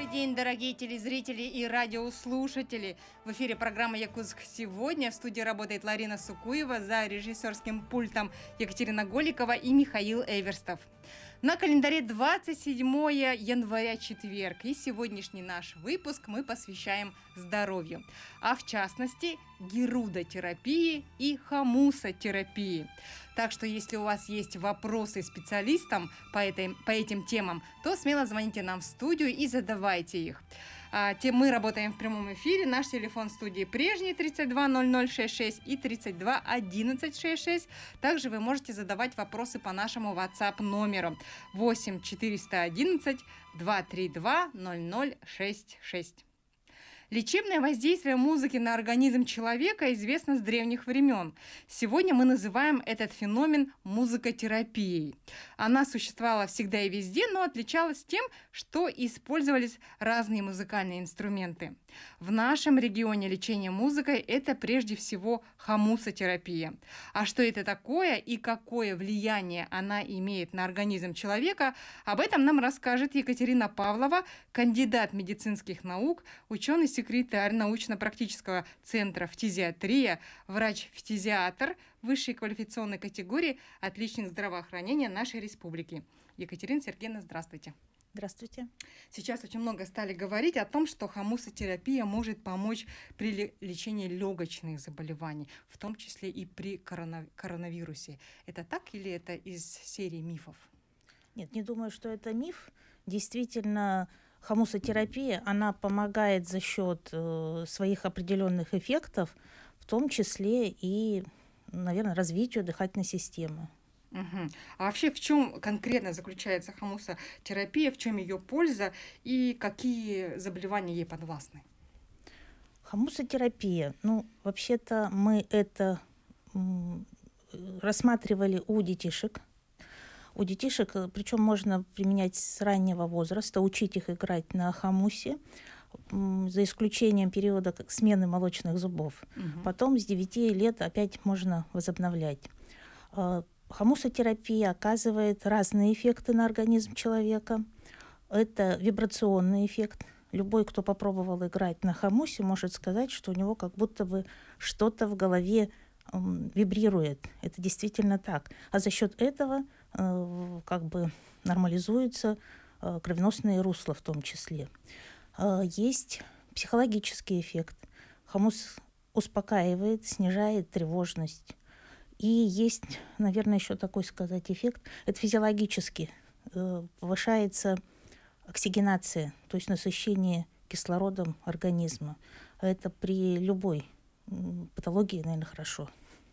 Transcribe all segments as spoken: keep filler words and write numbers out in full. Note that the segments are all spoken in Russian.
Добрый день, дорогие телезрители и радиослушатели! В эфире программа «Якутск сегодня». В студии работает Ларина Сукуева, за режиссерским пультом Екатерина Голикова и Михаил Эверстов. На календаре двадцать седьмое января, четверг, и сегодняшний наш выпуск мы посвящаем здоровью, а в частности герудотерапии и хомусотерапии. Так что, если у вас есть вопросы специалистам по, этой, по этим темам, то смело звоните нам в студию и задавайте их. А, те, мы работаем в прямом эфире. Наш телефон студии прежний тридцать два ноль ноль шестьдесят шесть и тридцать два одиннадцать шестьдесят шесть. Также вы можете задавать вопросы по нашему WhatsApp номеру восемь четыреста одиннадцать двести тридцать два ноль ноль шестьдесят шесть. Лечебное воздействие музыки на организм человека известно с древних времен. Сегодня мы называем этот феномен музыкотерапией. Она существовала всегда и везде, но отличалась тем, что использовались разные музыкальные инструменты. В нашем регионе лечение музыкой – это прежде всего хомусотерапия. А что это такое и какое влияние она имеет на организм человека, об этом нам расскажет Екатерина Павлова, кандидат медицинских наук, ученый секретарь научно-практического центра «Фтизиатрия», врач-фтизиатр высшей квалификационной категории, отличник здравоохранения нашей республики. Екатерина Сергеевна, здравствуйте. Здравствуйте. Сейчас очень много стали говорить о том, что хомусотерапия может помочь при лечении легочных заболеваний, в том числе и при коронавирусе. Это так или это из серии мифов? Нет, не думаю, что это миф. Действительно, хомусотерапия, она помогает за счет э, своих определенных эффектов, в том числе и, наверное, развитию дыхательной системы. Угу. А вообще в чем конкретно заключается хомусотерапия, в чем ее польза и какие заболевания ей подвластны? Хомусотерапия, ну, вообще-то мы это м, рассматривали у детишек. У детишек, причем можно применять с раннего возраста, учить их играть на хомусе, за исключением периода смены молочных зубов. Угу. Потом с девяти лет опять можно возобновлять. Хомусотерапия оказывает разные эффекты на организм человека. Это вибрационный эффект. Любой, кто попробовал играть на хомусе, может сказать, что у него как будто бы что-то в голове вибрирует. Это действительно так. А за счет этого э, как бы нормализуются э, кровеносные русла в том числе. Э, есть психологический эффект. Хомус успокаивает, снижает тревожность. И есть, наверное, еще такой сказать эффект. Это физиологически. Э, повышается оксигенация, то есть насыщение кислородом организма. Это при любой патологии, наверное, хорошо.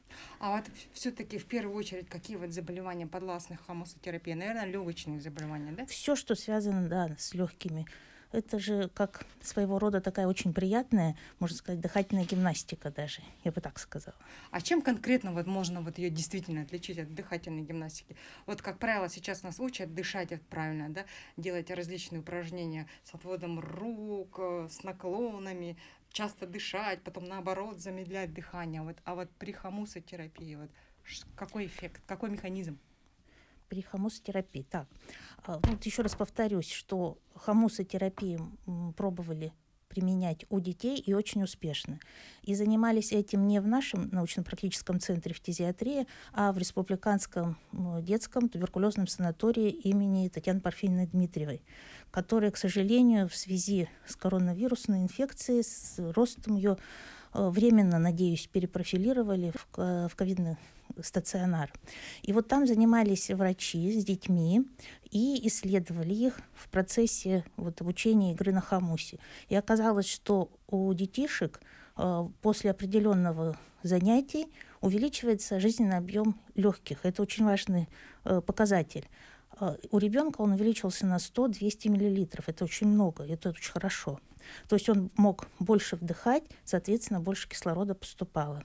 А вот все-таки в первую очередь какие вот заболевания подвластны хомусотерапии? Наверное, легочные заболевания, да? Все, что связано, да, с легкими. Это же как своего рода такая очень приятная, можно сказать, дыхательная гимнастика даже, я бы так сказала. А чем конкретно вот можно вот ее действительно отличить от дыхательной гимнастики? Вот, как правило, сейчас нас учат дышать правильно, да, делать различные упражнения с отводом рук, с наклонами, часто дышать, потом наоборот замедлять дыхание. Вот, а вот при хомусотерапии вот какой эффект, какой механизм? При хомусотерапии. Так, вот еще раз повторюсь, что хомусотерапию пробовали применять у детей и очень успешно. И занимались этим не в нашем научно-практическом центре фтизиатрии, а в Республиканском детском туберкулезном санатории имени Татьяны Парфеньевны Дмитриевой, который, к сожалению, в связи с коронавирусной инфекцией, с ростом ее, временно, надеюсь, перепрофилировали в, в ковидный стационар. И вот там занимались врачи с детьми и исследовали их в процессе вот, обучения игры на хомусе. И оказалось, что у детишек э, после определенного занятия увеличивается жизненный объем легких. Это очень важный э, показатель. Э, у ребенка он увеличился на сто-двести миллилитров. Это очень много, это очень хорошо. То есть он мог больше вдыхать, соответственно, больше кислорода поступало.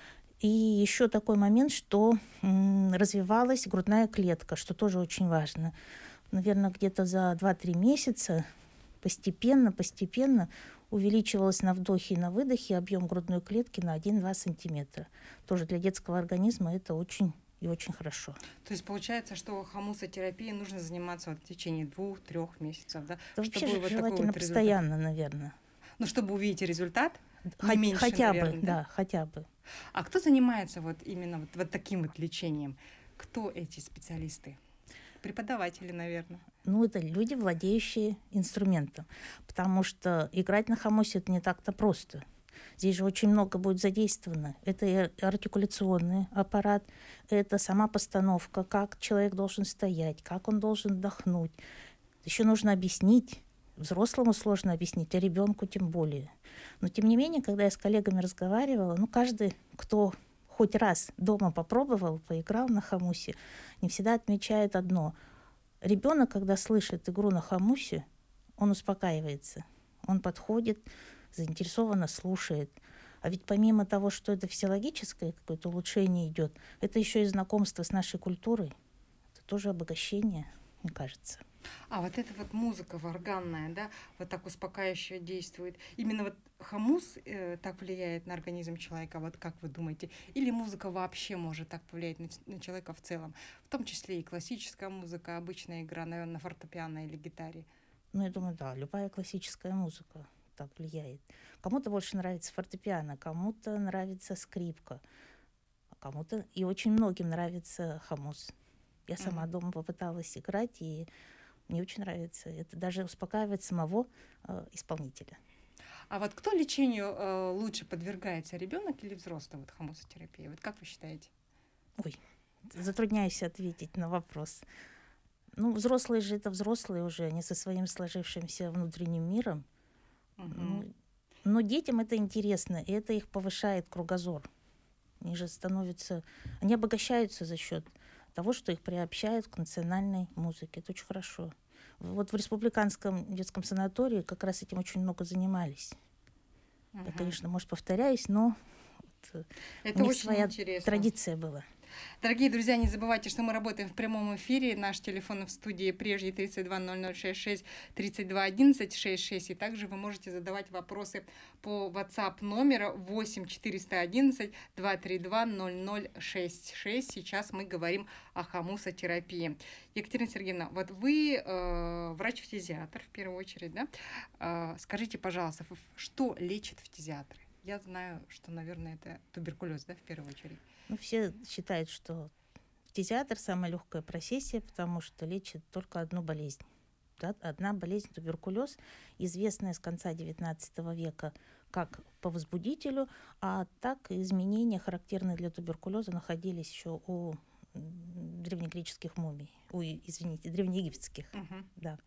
И еще такой момент, что м, развивалась грудная клетка, что тоже очень важно. Наверное, где-то за два-три месяца постепенно, постепенно увеличивалось на вдохе и на выдохе объем грудной клетки на один-два сантиметра. Тоже для детского организма это очень и очень хорошо. То есть получается, что хомусотерапией нужно заниматься вот в течение двух-трех месяцев, да? Да вообще чтобы же вот желательно такой вот постоянно, наверное. Ну, чтобы увидеть результат, Хоть- не меньше, хотя наверное, бы, да? да, хотя бы. А кто занимается вот именно вот, вот таким вот лечением? Кто эти специалисты? Преподаватели, наверное. Ну, это люди, владеющие инструментом, потому что играть на хомусе это не так-то просто. Здесь же очень много будет задействовано. Это и артикуляционный аппарат, это сама постановка, как человек должен стоять, как он должен вдохнуть. Еще нужно объяснить. Взрослому сложно объяснить, а ребенку тем более. Но тем не менее, когда я с коллегами разговаривала, ну, каждый, кто хоть раз дома попробовал, поиграл на хомусе, не всегда отмечает одно. Ребенок, когда слышит игру на хомусе, он успокаивается. Он подходит, заинтересованно слушает. А ведь помимо того, что это физиологическое какое-то улучшение идет, это еще и знакомство с нашей культурой. Это тоже обогащение, мне кажется. А вот эта вот музыка варганная, да, вот так успокаивающе действует. Именно вот хомус э, так влияет на организм человека, вот как вы думаете? Или музыка вообще может так повлиять на, на человека в целом? В том числе и классическая музыка, обычная игра, наверное, на фортепиано или гитаре. Ну, я думаю, да, любая классическая музыка так влияет. Кому-то больше нравится фортепиано, кому-то нравится скрипка, а кому-то и очень многим нравится хомус. Я сама Мгм. дома попыталась играть, и мне очень нравится. Это даже успокаивает самого э, исполнителя. А вот кто лечению э, лучше подвергается, ребенок или взрослый, вот хомусотерапии? Вот как вы считаете? Ой, затрудняюсь ответить на вопрос. Ну, взрослые же это взрослые уже, они со своим сложившимся внутренним миром. Мгм. Ну, но детям это интересно, и это их повышает кругозор. Они же становятся, они обогащаются за счет того, что их приобщают к национальной музыке. Это очень хорошо. Вот в республиканском детском санатории как раз этим очень много занимались. Я, Мгм. конечно, может, повторяюсь, но вот, Это у них очень своя интересно. традиция была. Дорогие друзья, не забывайте, что мы работаем в прямом эфире. Наш телефон в студии прежний тридцать два ноль ноль шестьдесят шесть тридцать два одиннадцать шестьдесят шесть. И также вы можете задавать вопросы по WhatsApp номера восемь четыреста одиннадцать двести тридцать два ноль ноль шестьдесят шесть. Сейчас мы говорим о хомусотерапии. Екатерина Сергеевна, вот вы э, врач-фтизиатр в первую очередь, да? Э, скажите, пожалуйста, что лечит фтизиатры? Я знаю, что, наверное, это туберкулез, да, в первую очередь. Ну, все считают, что фтизиатр самая легкая профессия, потому что лечит только одну болезнь. Да? Одна болезнь — туберкулез, известная с конца девятнадцатого века как по возбудителю, а так и изменения, характерные для туберкулеза, находились еще у м, древнегреческих мумий, у, извините, древнеегипетских. Мгм. Да.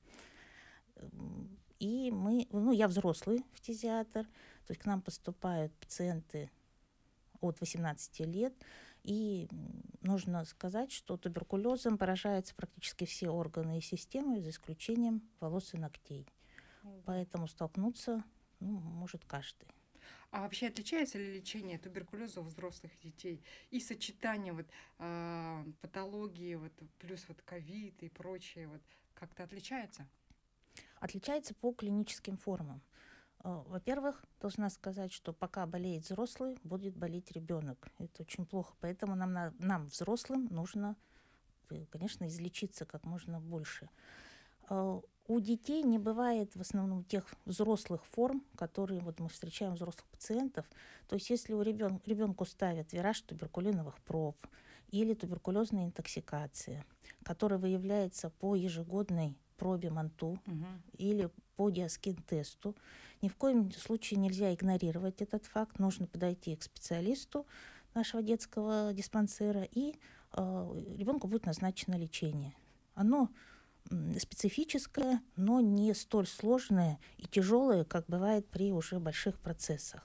М, И мы, ну, я взрослый фтизиатр, то есть к нам поступают пациенты от восемнадцати лет, и м, нужно сказать, что туберкулезом поражаются практически все органы и системы, за исключением волос и ногтей. Поэтому столкнуться, ну, может каждый. А вообще отличается ли лечение туберкулеза у взрослых детей и сочетание вот а, патологии вот плюс вот ковид и прочее вот как-то отличается? Отличается по клиническим формам. Э, Во-первых, должна сказать, что пока болеет взрослый, будет болеть ребенок. Это очень плохо. Поэтому нам, на- нам взрослым, нужно, э, конечно, излечиться как можно больше. Э, У детей не бывает в основном тех взрослых форм, которые вот мы встречаем у взрослых пациентов. То есть если у ребен, ребенку ставят вираж туберкулиновых проб или туберкулезная интоксикация, которая выявляется по ежегодной пробе МАНТУ Мгм. или по диаскин-тесту, ни в коем случае нельзя игнорировать этот факт. Нужно подойти к специалисту нашего детского диспансера, и э, ребенку будет назначено лечение. Оно м, специфическое, но не столь сложное и тяжелое, как бывает при уже больших процессах.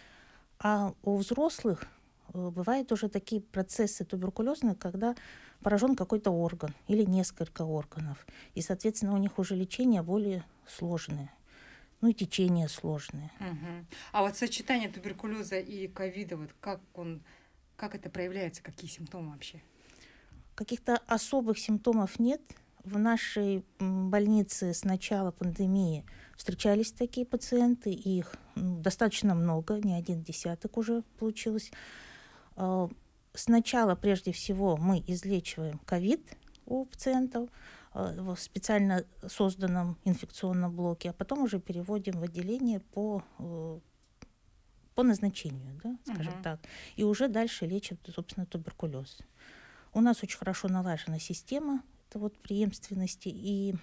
А у взрослых э, бывают уже такие процессы туберкулезные, когда поражен какой-то орган или несколько органов. И, соответственно, у них уже лечение более сложное. Ну и течение сложное. Мгм. А вот сочетание туберкулеза и ковида, вот как он, как это проявляется, какие симптомы вообще? Каких-то особых симптомов нет. В нашей м, больнице с начала пандемии встречались такие пациенты, и их м, достаточно много, не один десяток уже получилось. А, сначала, прежде всего, мы излечиваем ковид у пациентов в специально созданном инфекционном блоке, а потом уже переводим в отделение по, по назначению, да, скажем uh-huh. так. И уже дальше лечим, собственно, туберкулез. У нас очень хорошо налажена система это вот преемственности, и,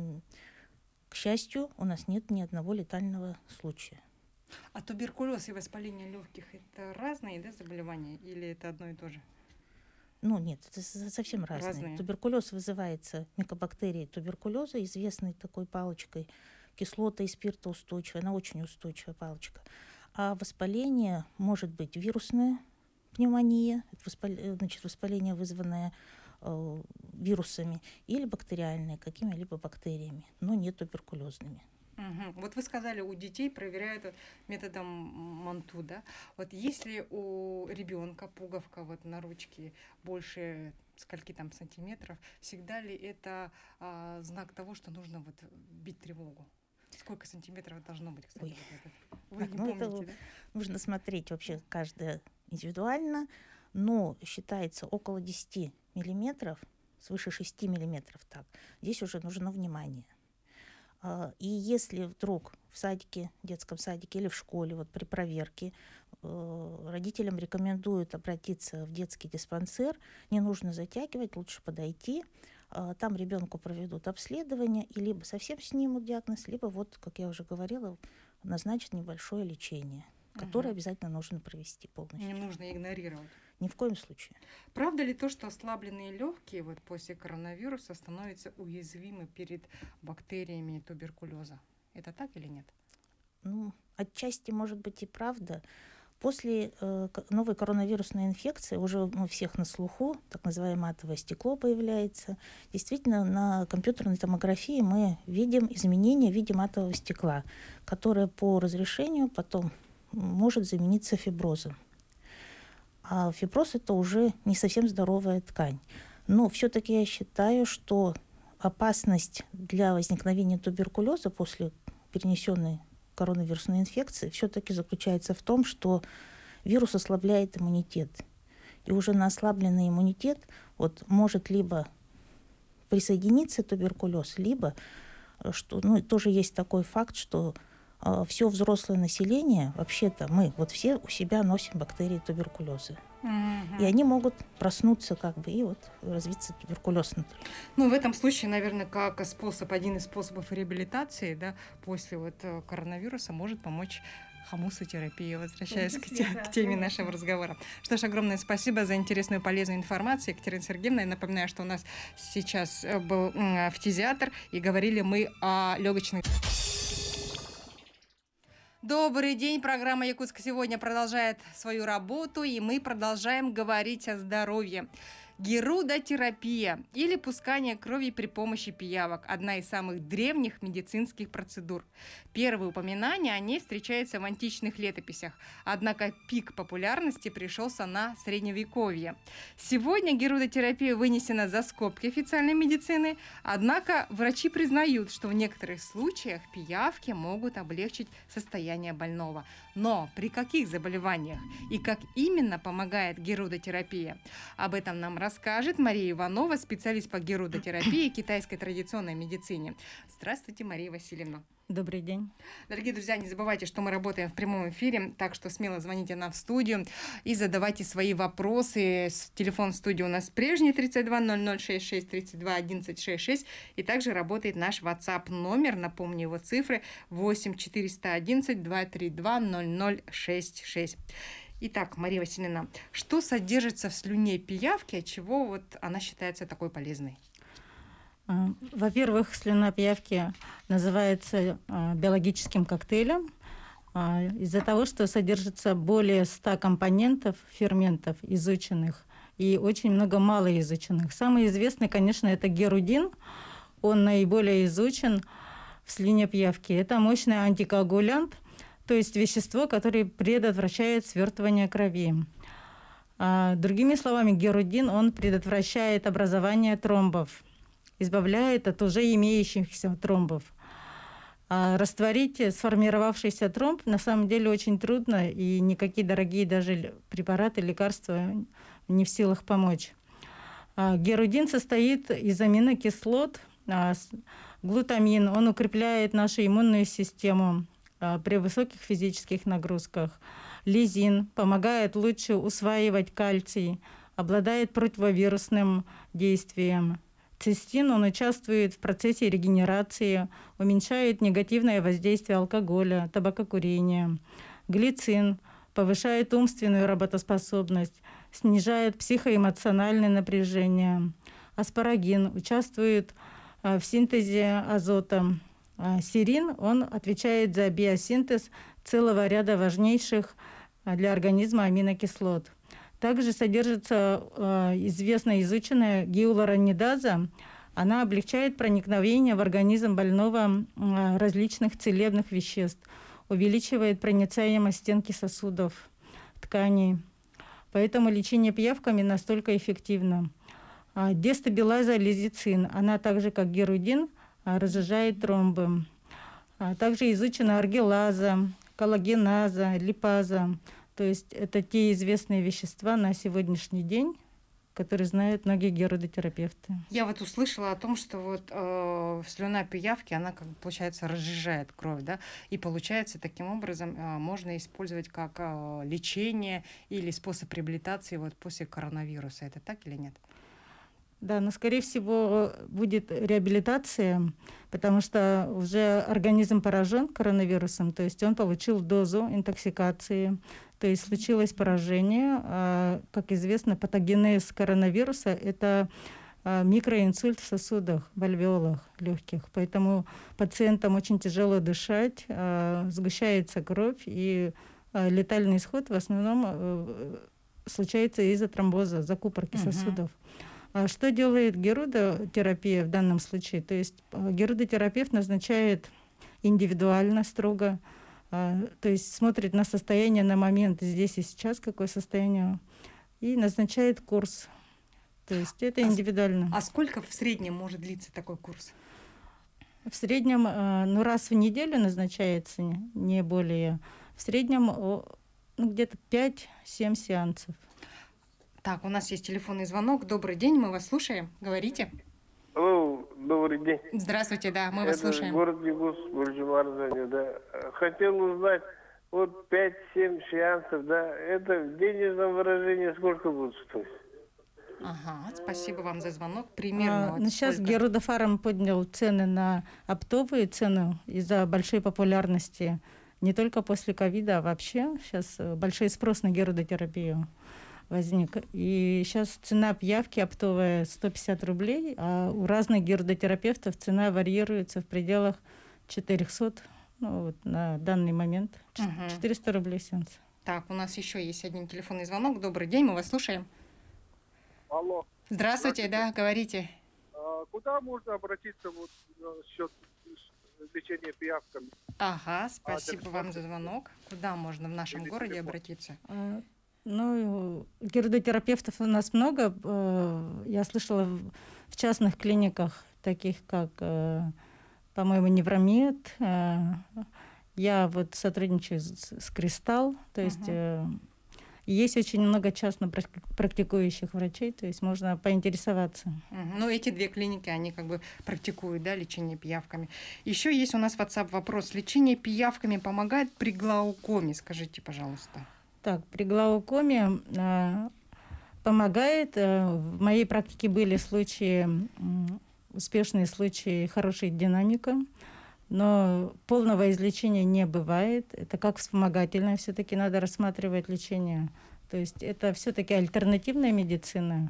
к счастью, у нас нет ни одного летального случая. А туберкулез и воспаление легких – это разные, да, заболевания или это одно и то же? Ну нет, это совсем разные. разные. Туберкулез вызывается микобактерией туберкулеза, известной такой палочкой, кислота и спиртоустойчивая, она очень устойчивая палочка. А воспаление может быть вирусная пневмония, значит, воспаление, вызванное э, вирусами, или бактериальное, какими-либо бактериями, но не туберкулезными. Угу. Вот вы сказали, у детей проверяют методом Манту, да? Вот если у ребенка пуговка вот на ручке больше скольки там сантиметров, всегда ли это а, знак того, что нужно вот бить тревогу? Сколько сантиметров должно быть, кстати? Ой. Вот это? Вы не ну, помните, это да? Нужно смотреть вообще каждое индивидуально, но считается около десяти миллиметров, свыше шести миллиметров, так. Здесь уже нужно внимание. И если вдруг в садике, в детском садике или в школе, вот при проверке, родителям рекомендуют обратиться в детский диспансер, не нужно затягивать, лучше подойти. Там ребенку проведут обследование и либо совсем снимут диагноз, либо, вот, как я уже говорила, назначат небольшое лечение, которое угу. обязательно нужно провести полностью. Не нужно игнорировать. Ни в коем случае. Правда ли то, что ослабленные легкие вот после коронавируса становятся уязвимы перед бактериями туберкулеза? Это так или нет? Ну, отчасти, может быть, и правда. После э, новой коронавирусной инфекции, уже у всех на слуху, так называемое матовое стекло появляется. Действительно, на компьютерной томографии мы видим изменения в виде матового стекла, которое по разрешению потом может замениться фиброзом. А фиброз – это уже не совсем здоровая ткань. Но все-таки я считаю, что опасность для возникновения туберкулеза после перенесенной коронавирусной инфекции все-таки заключается в том, что вирус ослабляет иммунитет. И уже на ослабленный иммунитет вот, может либо присоединиться туберкулез, либо, что, ну, тоже есть такой факт, что э, все взрослое население, вообще-то мы вот все у себя носим бактерии туберкулеза. Mm-hmm. И они могут проснуться как бы и вот развиться туберкулез внутри. Ну, в этом случае, наверное, как способ, один из способов реабилитации, да, после вот коронавируса может помочь хомусотерапия, возвращаясь к, те, к теме нашего разговора. Что ж, огромное спасибо за интересную, полезную информацию, Екатерина Сергеевна. Я напоминаю, что у нас сейчас был фтизиатр, и говорили мы о легочной... Добрый день. Программа «Якутск сегодня» продолжает свою работу, и мы продолжаем говорить о здоровье. Герудотерапия или пускание крови при помощи пиявок – одна из самых древних медицинских процедур. Первые упоминания о ней встречаются в античных летописях, однако пик популярности пришелся на Средневековье. Сегодня герудотерапия вынесена за скобки официальной медицины, однако врачи признают, что в некоторых случаях пиявки могут облегчить состояние больного. Но при каких заболеваниях и как именно помогает герудотерапия? Об этом нам расскажет Мария Иванова, специалист по герудотерапии и китайской традиционной медицине. Здравствуйте, Мария Васильевна. Добрый день. Дорогие друзья, не забывайте, что мы работаем в прямом эфире, так что смело звоните нам в студию и задавайте свои вопросы. Телефон в студии у нас прежний тридцать два ноль ноль шестьдесят шесть тридцать два одиннадцать шестьдесят шесть. И также работает наш WhatsApp номер, напомню его цифры, восемь четыреста одиннадцать двести тридцать два ноль ноль шестьдесят шесть. Итак, Мария Васильевна, что содержится в слюне пиявки, от чего вот она считается такой полезной? Во-первых, слюна пиявки называется биологическим коктейлем из-за того, что содержится более ста компонентов, ферментов изученных и очень много малоизученных. Самый известный, конечно, это герудин. Он наиболее изучен в слюне пиявки. Это мощный антикоагулянт, то есть вещество, которое предотвращает свертывание крови. А, другими словами, герудин, он предотвращает образование тромбов, избавляет от уже имеющихся тромбов. А растворить сформировавшийся тромб на самом деле очень трудно, и никакие дорогие даже препараты, лекарства не в силах помочь. Герудин состоит из аминокислот. Глутамин, он укрепляет нашу иммунную систему при высоких физических нагрузках. Лизин помогает лучше усваивать кальций, обладает противовирусным действием. Цистин, он участвует в процессе регенерации, уменьшает негативное воздействие алкоголя, табакокурения. Глицин повышает умственную работоспособность, снижает психоэмоциональное напряжение. Аспарагин участвует в синтезе азота. Серин, он отвечает за биосинтез целого ряда важнейших для организма аминокислот. Также содержится известная изученная гиалуронидаза. Она облегчает проникновение в организм больного различных целебных веществ, увеличивает проницаемость стенки сосудов, тканей. Поэтому лечение пиявками настолько эффективно. Дестабилиза лизицин, она также как герудин разжижает тромбы. Также изучена аргилаза, коллагеназа, липаза. То есть это те известные вещества на сегодняшний день, которые знают многие герудотерапевты. Я вот услышала о том, что вот э, слюна пиявки, она, как бы, получается, разжижает кровь, да, и получается, таким образом э, можно использовать как э, лечение или способ реабилитации вот после коронавируса. Это так или нет? Да, но, скорее всего, будет реабилитация, потому что уже организм поражен коронавирусом, то есть он получил дозу интоксикации, то есть случилось поражение. Как известно, патогенез коронавируса – это микроинсульт в сосудах, в альвеолах легких. Поэтому пациентам очень тяжело дышать, сгущается кровь, и летальный исход в основном случается из-за тромбоза, закупорки угу. сосудов. Что делает герудотерапия в данном случае? То есть герудотерапевт назначает индивидуально, строго, то есть смотрит на состояние на момент здесь и сейчас, какое состояние, и назначает курс. То есть это индивидуально. А, а сколько в среднем может длиться такой курс? В среднем, ну, раз в неделю назначается, не более. В среднем ну, где-то пять-семь сеансов. Так, у нас есть телефонный звонок. Добрый день, мы вас слушаем. Говорите. Алло, добрый день. Здравствуйте, да, мы вас Это слушаем. город Ягус, Буржумарзане, да. Хотел узнать, вот пять-семь сеансов, да, это в денежном выражении сколько будет стоить? Ага, спасибо вам за звонок. Примерно. А, вот ну, сейчас сколько? Герудофарм поднял цены на оптовые цены из-за большой популярности не только после ковида, а вообще сейчас большой спрос на герудотерапию возник. И сейчас цена пиявки оптовая сто пятьдесят рублей, а у разных герудотерапевтов цена варьируется в пределах четырехсот, ну вот на данный момент Угу. четыреста рублей сеанс. Так, у нас еще есть один телефонный звонок. Добрый день, мы вас слушаем. Алло. Здравствуйте, Здравствуйте. да, говорите. А куда можно обратиться вот насчет лечения пиявками? Ага, спасибо А, вам за звонок. Куда можно в нашем Или городе телефон. обратиться? А, Ну, герудотерапевтов у нас много. Э, Я слышала в в частных клиниках, таких как, э, по-моему, Невромед. Э, Я вот сотрудничаю с с Кристалл. То есть Мгм. э, есть очень много частно прак- практикующих врачей, то есть можно поинтересоваться. Мгм. Ну, эти две клиники, они как бы практикуют, да, лечение пиявками. Еще есть у нас WhatsApp вопрос. Лечение пиявками помогает при глаукоме? Скажите, пожалуйста. Так, при глаукоме э, помогает. Э, в моей практике были случаи, м, успешные случаи, хорошая динамика, но полного излечения не бывает. Это как вспомогательное, все-таки надо рассматривать лечение. То есть это все-таки альтернативная медицина.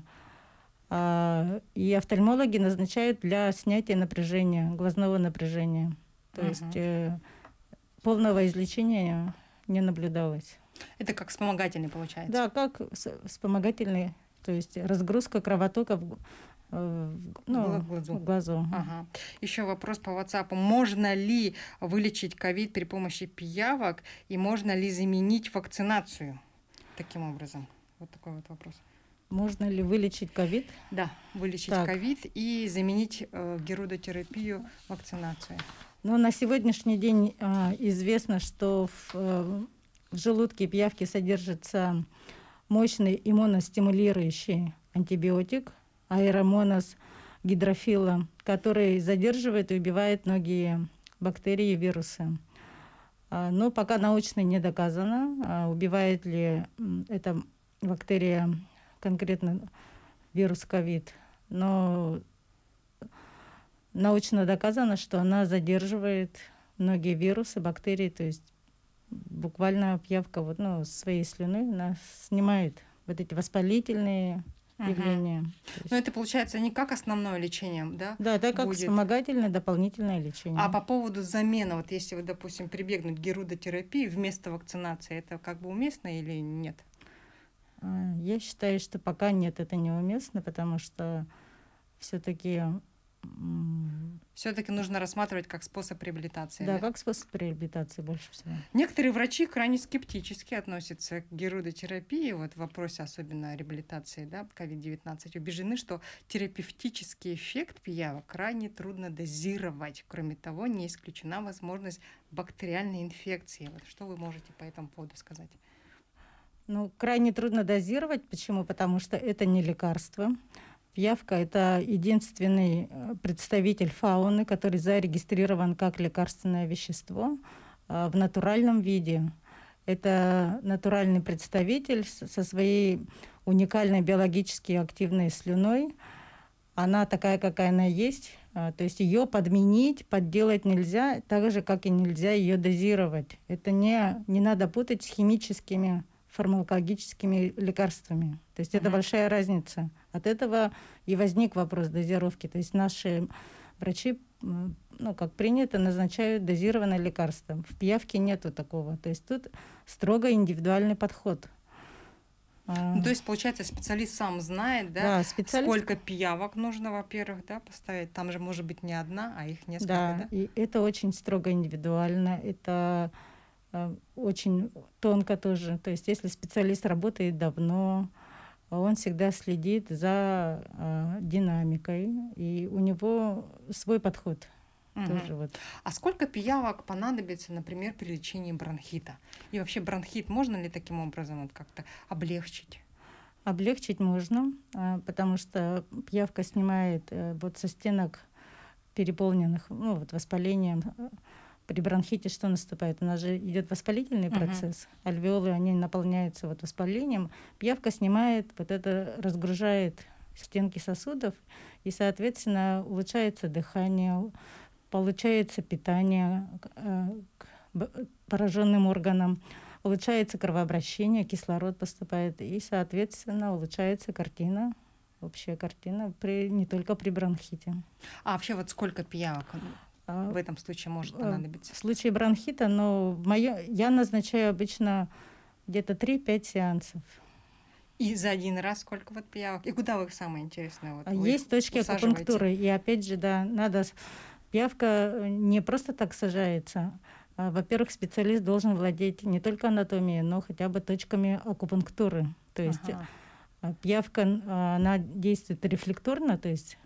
А, и офтальмологи назначают для снятия напряжения, глазного напряжения. То Мгм. есть э, полного излечения не наблюдалось. Это как вспомогательный получается? Да, как с- вспомогательный, то есть разгрузка кровотока в, э, в- ну, В глазу. в глазу. Ага. Еще вопрос по WhatsApp. Можно ли вылечить ковид при помощи пиявок и можно ли заменить вакцинацию таким образом? Вот такой вот вопрос. Можно ли вылечить ковид? Да, вылечить Так. ковид и заменить э, герудотерапию вакцинацией. Ну, на сегодняшний день а, известно, что в, э, в желудке пиявки содержится мощный иммуностимулирующий антибиотик аэромонас гидрофила, который задерживает и убивает многие бактерии и вирусы. Но пока научно не доказано, убивает ли эта бактерия конкретно вирус ковид. Но научно доказано, что она задерживает многие вирусы, бактерии, то есть буквально пиявка вот, ну, своей слюной она снимает вот эти воспалительные uh-huh. явления. Но это получается не как основное лечение, да? Да, это как будет. Вспомогательное дополнительное лечение. А по поводу замены, вот если вы, допустим, прибегнуть к герудотерапии вместо вакцинации, это как бы уместно или нет? Я считаю, что пока нет, это неуместно, потому что все-таки Все-таки нужно рассматривать как способ реабилитации. Да, да, как способ реабилитации больше всего. Некоторые врачи крайне скептически относятся к герудотерапии, вот в вопросе особенно реабилитации, да, ковид девятнадцать, убеждены, что терапевтический эффект пиявок крайне трудно дозировать. Кроме того, не исключена возможность бактериальной инфекции. Вот что вы можете по этому поводу сказать? Ну, крайне трудно дозировать. Почему? Потому что это не лекарство. Пиявка – это единственный представитель фауны, который зарегистрирован как лекарственное вещество в натуральном виде. Это натуральный представитель со своей уникальной биологически активной слюной. Она такая, какая она есть. То есть ее подменить, подделать нельзя, так же, как и нельзя ее дозировать. Это не, не надо путать с химическими фармакологическими лекарствами. То есть это mm-hmm. большая разница. От этого и возник вопрос дозировки. То есть наши врачи, ну, как принято, назначают дозированное лекарство. В пиявке нету такого. То есть тут строго индивидуальный подход. Ну, то есть, получается, специалист сам знает, да, да специалист... сколько пиявок нужно, во-первых, да, поставить. Там же может быть не одна, а их несколько. Да, да? И это очень строго индивидуально. Это очень тонко тоже. То есть если специалист работает давно, он всегда следит за э, динамикой, и у него свой подход. Угу. Тоже вот. А сколько пиявок понадобится, например, при лечении бронхита? И вообще бронхит можно ли таким образом вот как-то облегчить? Облегчить можно, э, потому что пиявка снимает э, вот со стенок переполненных, ну, вот воспалением. При бронхите что наступает? У нас же идет воспалительный uh-huh. процесс. Альвеолы, они наполняются вот воспалением. Пиявка снимает, вот это разгружает стенки сосудов, и, соответственно, улучшается дыхание, получается питание э, к пораженным органам, улучшается кровообращение, кислород поступает, и, соответственно, улучшается картина, общая картина при, не только при бронхите. А вообще вот сколько пиявок в этом случае может понадобиться? В случае бронхита, но в моё, я назначаю обычно где-то три-пять сеансов. И за один раз сколько вот пиявок? И куда вы их самое интересное? Вот, Есть точки акупунктуры. И опять же, да, надо... Пиявка не просто так сажается. А, во-первых, специалист должен владеть не только анатомией, но хотя бы точками акупунктуры. То есть ага. пиявка, она действует рефлекторно, то есть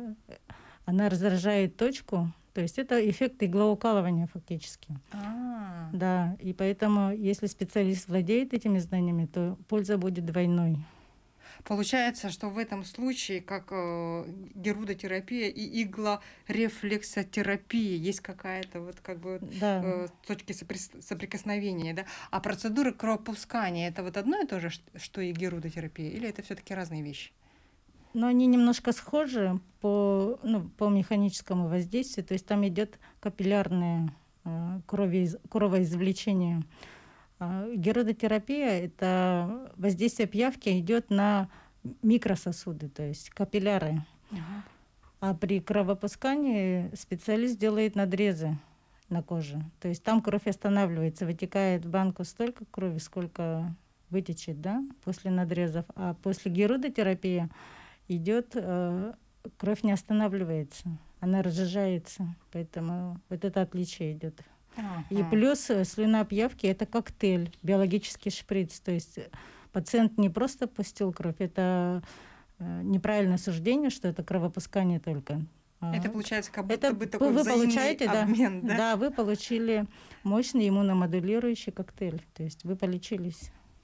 она раздражает точку. То есть это эффект иглоукалывания фактически. А-а-а. Да, и поэтому, если специалист владеет этими знаниями, то польза будет двойной. Получается, что в этом случае, как э, герудотерапия и иглорефлексотерапия, есть какая-то вот как бы да. э, точки сопри- соприкосновения, да? А процедуры кровопускания — это вот одно и то же, что и герудотерапия, или это все-таки разные вещи? Но они немножко схожи по, ну, по механическому воздействию, то есть там идет капиллярное э, крови, кровоизвлечение. Э, герудотерапия — это воздействие пиявки идет на микрососуды, то есть капилляры. Uh-huh. А при кровопускании специалист делает надрезы на коже. То есть там кровь останавливается, вытекает в банку столько крови, сколько вытечет, да, после надрезов. А после герудотерапии идет, э, кровь не останавливается, она разжижается, поэтому вот это отличие идет. Uh-huh. И плюс слюна пиявки — это коктейль, биологический шприц, то есть пациент не просто пустил кровь, это э, неправильное суждение, что это кровопускание только. Это получается как будто это бы такой вы взаимный получаете, обмен, да? Да? Да, вы получили мощный иммуномодулирующий коктейль, то есть вы полечились.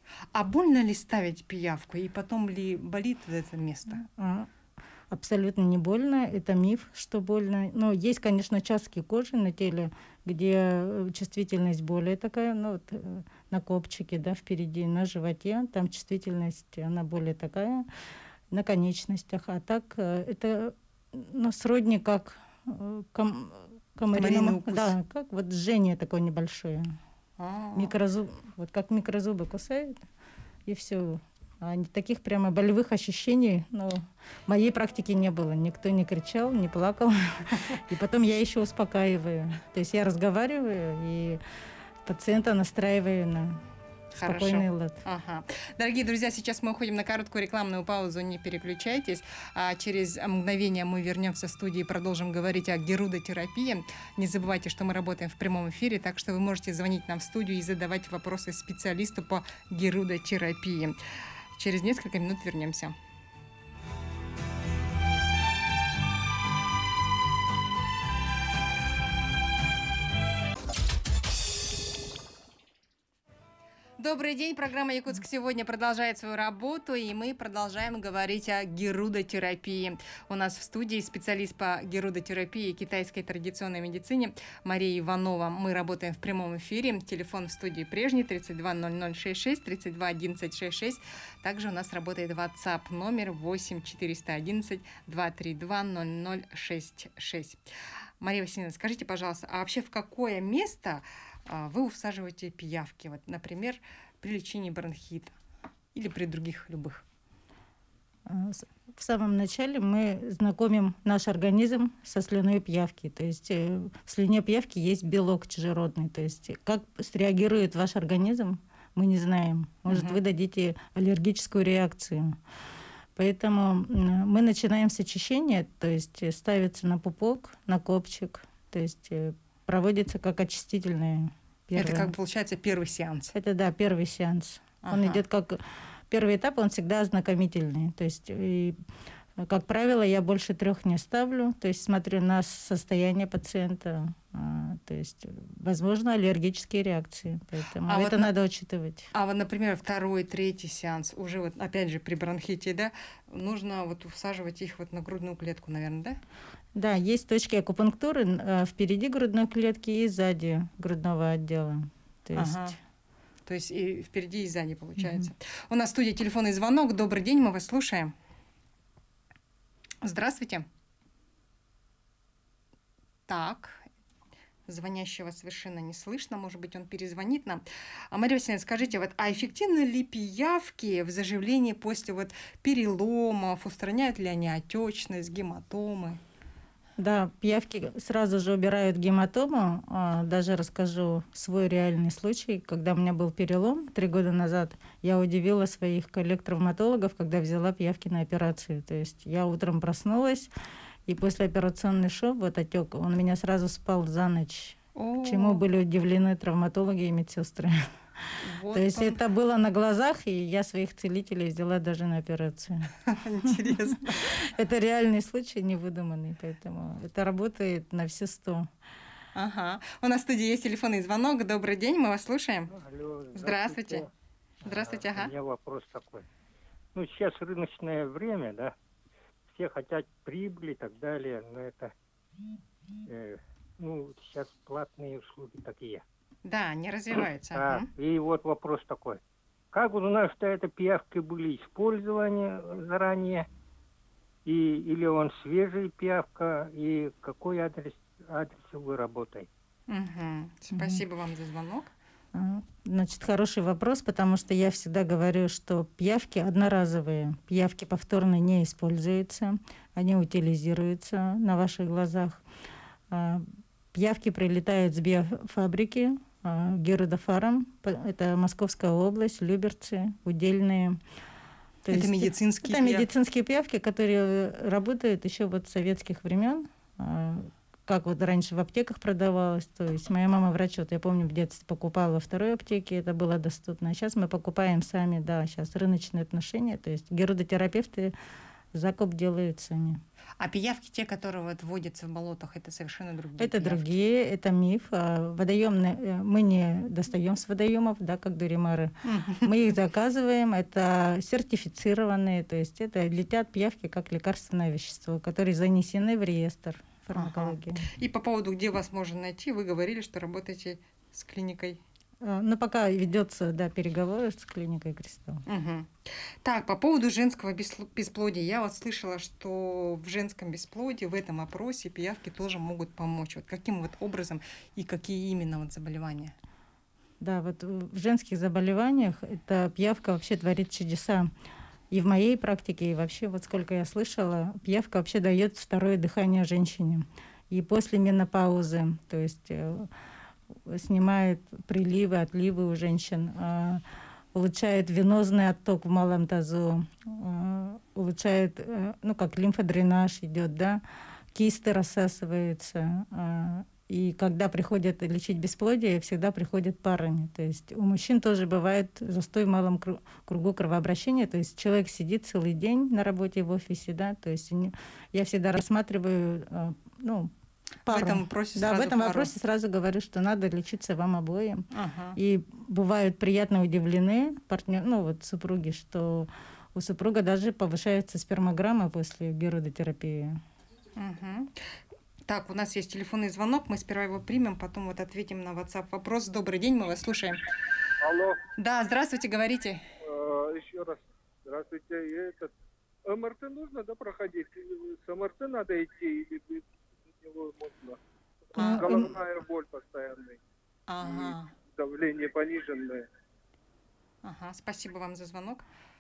А больно ли ставить пиявку? И потом ли болит это место? А, Абсолютно не больно. Это миф, что больно. Но есть, конечно, участки кожи на теле, где чувствительность более такая, ну, вот, э, на копчике, да, впереди, на животе. Там чувствительность, она более такая, на конечностях. А так э, это, ну, сродни как э, ком, Комариный комариному, укус. да, как вот жжение такое небольшое. А. Микрозуб, вот как микрозубы кусают, и все. А не- таких прямо болевых ощущений, ну, в моей практике не было. Никто не кричал, не плакал. И потом я еще успокаиваю. То есть я разговариваю и пациента настраиваю на спокойный Хорошо. лад. Ага. Дорогие друзья, сейчас мы уходим на короткую рекламную паузу, не переключайтесь. А через мгновение мы вернемся в студию и продолжим говорить о герудотерапии. Не забывайте, что мы работаем в прямом эфире, так что вы можете звонить нам в студию и задавать вопросы специалисту по герудотерапии. Через несколько минут вернемся. Добрый день, программа «Якутск сегодня» продолжает свою работу, и мы продолжаем говорить о герудотерапии. У нас в студии специалист по герудотерапии и китайской традиционной медицине Мария Иванова. Мы работаем в прямом эфире. Телефон в студии прежний тридцать два ноль ноль шестьдесят шесть, тридцать два одиннадцать шестьдесят шесть. Также у нас работает WhatsApp номер восемь четыреста одиннадцать двести тридцать два ноль ноль шестьдесят шесть. Мария Васильевна, скажите, пожалуйста, а вообще в какое место а, вы усаживаете пиявки? Вот, например, при лечении бронхита или при других любых? А, с- В самом начале мы знакомим наш организм со слюной пиявки. То есть э, в слюне пиявки есть белок чужеродный. То есть э, как среагирует ваш организм, мы не знаем. Может, Мгм. вы дадите аллергическую реакцию. Поэтому м, мы начинаем с очищения, то есть э, ставится на пупок, на копчик, то есть э, проводится как очистительное первое. Это как получается первый сеанс. Это, да, первый сеанс. Он Ага. идет как первый этап, он всегда ознакомительный. То есть, и, как правило, я больше трех не ставлю. То есть смотрю на состояние пациента. а, То есть, возможно, аллергические реакции. Поэтому А вот это на- надо учитывать. А вот, например, второй, третий сеанс, уже вот опять же при бронхите, да, нужно вот усаживать их вот на грудную клетку, наверное, да? Да, есть точки акупунктуры э, впереди грудной клетки и сзади грудного отдела. То есть, Ага. То есть и впереди, и сзади получается. У нас в студии телефонный звонок. Добрый день, мы вас слушаем. Здравствуйте. Так, звонящего совершенно не слышно. Может быть, он перезвонит нам. А, Мария Васильевна, скажите, вот, а эффективны ли пиявки в заживлении после вот переломов? Устраняют ли они отечность, гематомы? Да, пиявки сразу же убирают гематому. А, Даже расскажу свой реальный случай. Когда у меня был перелом три года назад, я удивила своих коллег-травматологов, когда взяла пиявки на операцию. То есть я утром проснулась, и послеоперационный шов, вот отек, он меня сразу спал за ночь. О, Чему были удивлены травматологи и медсестры. вот То есть он. это было на глазах, и я своих целителей взяла даже на операцию. Интересно. Это реальный случай, не выдуманный, поэтому это работает на все сто. Ага. У нас в студии есть телефонный звонок. Добрый день, мы вас слушаем. Алло, Здравствуйте. Здравствуйте, А, ага. У меня вопрос такой. Ну, сейчас рыночное время, да, все хотят прибыли и так далее, но это, э, ну, сейчас платные услуги такие. Да, не развивается. А, Мгм. и вот вопрос такой. Как узнать, что это пиявки были использованы заранее, и, или он свежий пиявка, и какой адрес, адрес вы работаете? Мгм. Спасибо вам за звонок. А, Значит, хороший вопрос, потому что я всегда говорю, что пиявки одноразовые, пиявки повторно не используются, они утилизируются на ваших глазах. А, Пиявки прилетают с биофабрики, а, Герудофарм, п- это Московская область, Люберцы, Удельные. То Это есть медицинские это пиявки. медицинские пиявки, которые работают еще вот с советских времен, а, как вот раньше в аптеках продавалось. То есть моя мама врач, вот я помню, в детстве покупала во второй аптеке, это было доступно. А сейчас мы покупаем сами, да, сейчас рыночные отношения. То есть герудотерапевты закуп делают сами. А пиявки, те, которые вот водятся в болотах, это совершенно другие Это пиявки. другие, это миф. А водоемные э, мы не достаем с водоемов, да, как дуримары. Мы их заказываем, это сертифицированные, то есть это летят пиявки как лекарственное вещество, которые занесены в реестр фармакологии. Ага. И по поводу, где вас можно найти, вы говорили, что работаете с клиникой. А, Но пока ведется, да, переговоры с клиникой «Кристалл». Мгм. Так, по поводу женского бесл- бесплодия. Я вот слышала, что в женском бесплодии, в этом опросе пиявки тоже могут помочь. Вот каким вот образом и какие именно вот заболевания? Да, вот в женских заболеваниях эта пиявка вообще творит чудеса. И в моей практике, и вообще, вот сколько я слышала, пиявка вообще дает второе дыхание женщине. И после менопаузы, то есть э, снимает приливы, отливы у женщин, э, улучшает венозный отток в малом тазу, э, улучшает, э, ну, как лимфодренаж идет, да, кисты рассасываются. Э, и когда приходят лечить бесплодие, всегда приходят парами. То есть у мужчин тоже бывает застой в малом кру- кругу кровообращения. То есть человек сидит целый день на работе в офисе, да, то есть не- я всегда рассматриваю, э, ну, пару. В этом вопросе Да, в сразу этом пару. вопросе сразу говорю, что надо лечиться вам обоим. Ага. И бывают приятно удивлены партнер, ну вот супруги, что у супруга даже повышается спермограмма после герудотерапии. Мгм. Так, у нас есть телефонный звонок, мы сперва его примем, потом вот ответим на WhatsApp вопрос. Добрый день, мы вас слушаем. Алло, Да, здравствуйте, говорите. э, еще раз. Здравствуйте. И Этот, МРТ нужно, да, проходить? С МРТ надо идти или без него можно? А, Головная боль постоянная, Ага, давление пониженное. ага, спасибо вам за звонок.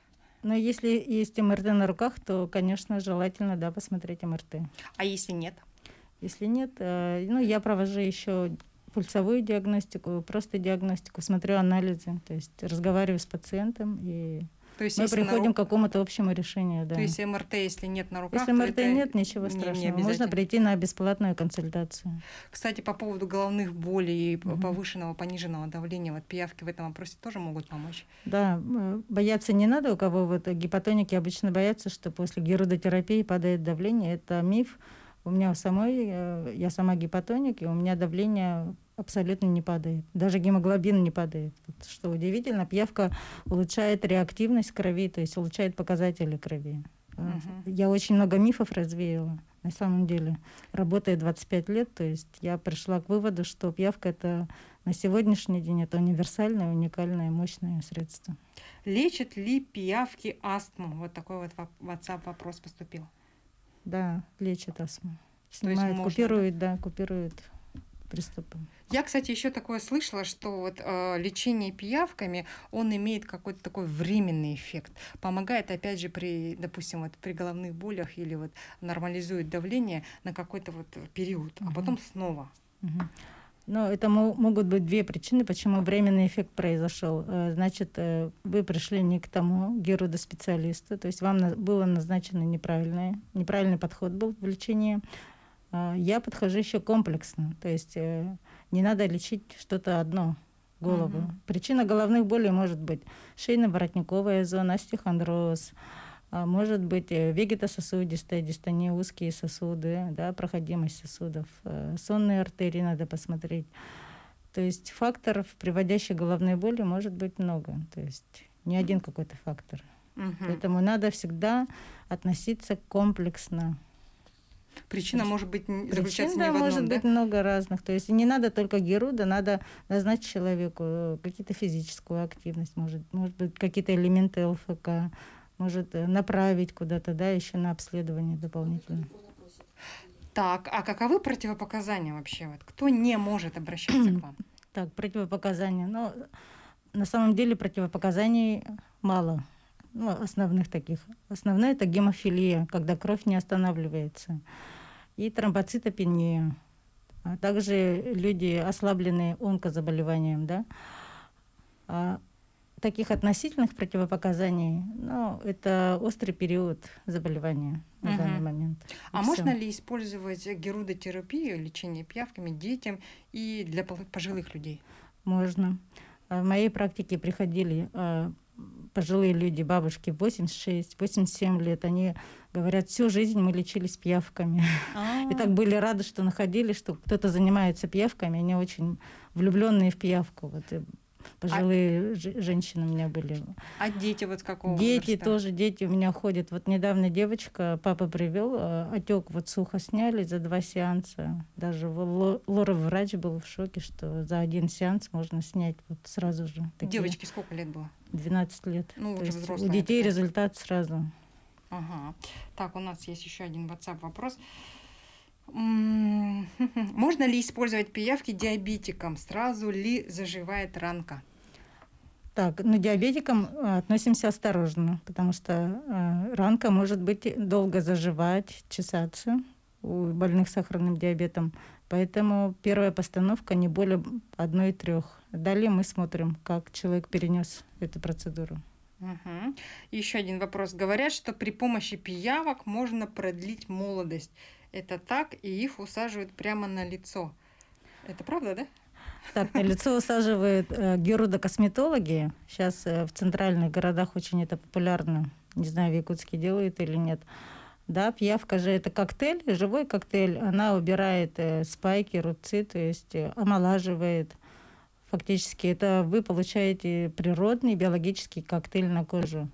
Но если есть МРТ на руках, то, конечно, желательно, да, посмотреть МРТ. А если нет? Если нет, э, ну, я провожу еще пульсовую диагностику, просто диагностику, смотрю анализы, то есть разговариваю с пациентом, и То есть, мы если на приходим ру- к какому-то общему решению, да. То есть МРТ, если нет на руках, Если то МРТ это нет, ничего не- не страшного. Можно обязательно. прийти на бесплатную консультацию. Кстати, по поводу головных болей и Мгм. повышенного, пониженного давления, вот пиявки в этом вопросе тоже могут помочь. Да, м, бояться не надо. У кого вот гипотоники обычно боятся, что после герудотерапии падает давление. Это миф. У меня у самой, э, я сама гипотоник, и у меня давление абсолютно не падает. Даже гемоглобин не падает. Вот что удивительно, пиявка улучшает реактивность крови, то есть улучшает показатели крови. Э, Мгм. Я очень много мифов развеяла. На самом деле, работая двадцать пять лет, то есть я пришла к выводу, что пиявка — это на сегодняшний день это универсальное, уникальное, мощное средство. Лечат ли пиявки астму? Вот такой вот воп- WhatsApp вопрос поступил. Да, лечит астму. есть Снимает, можно, купирует, да, купирует приступы. Я, кстати, еще такое слышала, что вот э, лечение пиявками, он имеет какой-то такой временный эффект. Помогает, опять же, при, допустим, вот при головных болях или вот нормализует давление на какой-то вот период, а Мгм. потом снова. Мгм. Но это мо- могут быть две причины, почему временный эффект произошел. Э, Значит, э, вы пришли не к тому герудоспециалисту, то есть вам на- было назначено неправильное, неправильный подход был в лечении. А Я подхожу еще комплексно, то есть э, не надо лечить что-то одно, голову. Мгм. Причина головных болей может быть шейно-воротниковая зона, остеохондроз, а может быть э, вегетососудистая дистония, узкие сосуды, да, проходимость сосудов, э, сонные артерии надо посмотреть. То есть факторов, приводящих к головной боли, может быть много. То есть не один какой-то фактор. Мгм. Поэтому надо всегда относиться комплексно. Причина может быть н- заключаться Причин, не да, в одном, может да? быть много разных. То есть не надо только геруда, надо назначить человеку э, какие-то физическую активность, может, может быть, какие-то элементы ЛФК, может э, направить куда-то, да, еще на обследование дополнительно. Так, а каковы противопоказания вообще? Вот кто не может обращаться к вам? Так, противопоказания. Ну, на самом деле противопоказаний мало. Ну, основных таких. Основное — это гемофилия, когда кровь не останавливается. И тромбоцитопения. А также люди, ослабленные онкозаболеванием, да. А таких относительных противопоказаний, ну, это острый период заболевания на Мгм. данный момент. А И можно всё. ли использовать герудотерапию, лечение пиявками детям и для пол- пожилых людей? Можно. А В моей практике приходили а, пожилые люди, бабушки, восемьдесят шесть восемьдесят семь лет, они говорят, всю жизнь мы лечились пиявками. А-а-а. И так были рады, что находили, что кто-то занимается пиявками, они очень влюбленные в пиявку. Вот, пожилые а... женщины у меня были. А дети вот с какого Дети возраста? тоже, дети у меня ходят. Вот недавно девочка, папа привел, отек вот сухо сняли за два сеанса. Даже лоровый врач был в шоке, что за один сеанс можно снять вот сразу же. Такие... Девочке сколько лет было? двенадцать лет. Ну, То уже есть взрослая. У детей такая. результат сразу. Ага. Так, у нас есть еще один WhatsApp вопрос. Можно ли использовать пиявки диабетикам? Сразу ли заживает ранка? Так, ну диабетикам относимся осторожно, потому что э, ранка может быть долго заживать, чесаться у больных сахарным диабетом. Поэтому первая постановка не более одной трех. Далее мы смотрим, как человек перенес эту процедуру. Угу. Еще один вопрос. Говорят, что при помощи пиявок можно продлить молодость. Это так, и их усаживают прямо на лицо. Это правда, да? Так, на лицо усаживают э, герудокосметологи. Сейчас э, в центральных городах очень это популярно. Не знаю, в Якутске делают или нет. Да, пиявка же это коктейль, живой коктейль. Она убирает э, спайки, рубцы, то есть э, омолаживает. Фактически это вы получаете природный биологический коктейль на кожу.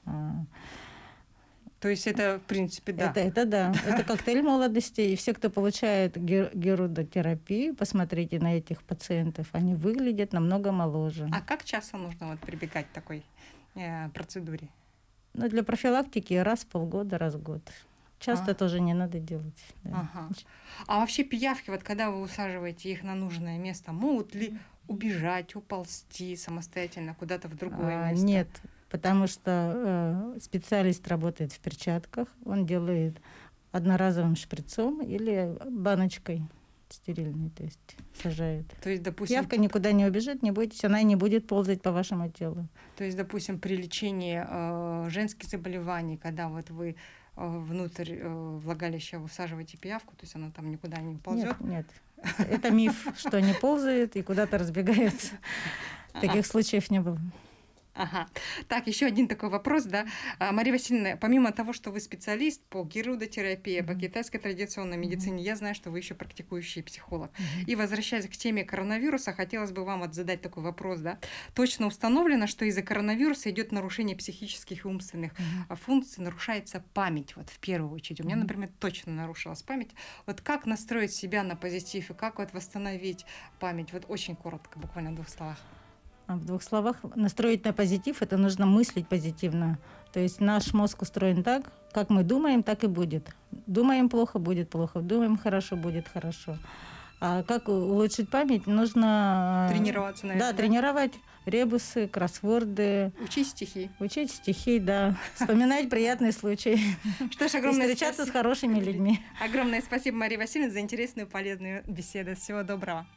То есть это, в принципе, да. Это, это да. Это коктейль молодости. И все, кто получает гер- герудотерапию, посмотрите на этих пациентов, они выглядят намного моложе. А как часто нужно вот прибегать к такой э, процедуре? Ну, для профилактики раз в полгода, раз в год. Часто а. тоже не надо делать. Да. Ага. А вообще пиявки, вот когда вы усаживаете их на нужное место, могут ли убежать, уползти самостоятельно куда-то в другое а, место? Нет. Потому что э, специалист работает в перчатках, он делает одноразовым шприцом или баночкой стерильной, то есть сажает. То есть, допустим... Пиявка никуда не убежит, не бойтесь, она не будет ползать по вашему телу. То есть, допустим, при лечении э, женских заболеваний, когда вот вы э, внутрь э, влагалища усаживаете пиявку, то есть она там никуда не ползет? Нет, нет. Это миф, что не ползает и куда-то разбегается. Таких случаев не было. Ага. Так, еще один такой вопрос, да. Мария Васильевна, помимо того, что вы специалист по герудотерапии, mm-hmm. по китайской традиционной медицине, mm-hmm. я знаю, что вы еще практикующий психолог. Mm-hmm. И возвращаясь к теме коронавируса, хотелось бы вам вот задать такой вопрос, да. Точно установлено, что из-за коронавируса идет нарушение психических и умственных mm-hmm. функций, нарушается память, вот в первую очередь. У меня, mm-hmm. например, точно нарушилась память. Вот как настроить себя на позитив и как вот восстановить память? Вот очень коротко, буквально в двух словах. В двух словах, настроить на позитив, это нужно мыслить позитивно. То есть наш мозг устроен так, как мы думаем, так и будет. Думаем плохо, будет плохо. Думаем хорошо, будет хорошо. А как улучшить память? Нужно... Тренироваться, наверное. Да, тренировать ребусы, кроссворды. Учить стихи. Учить стихи, да. Вспоминать приятные случаи. Что ж, огромное спасибо. Встречаться с хорошими людьми. Огромное спасибо, Мария Васильевна, за интересную и полезную беседу. Всего доброго.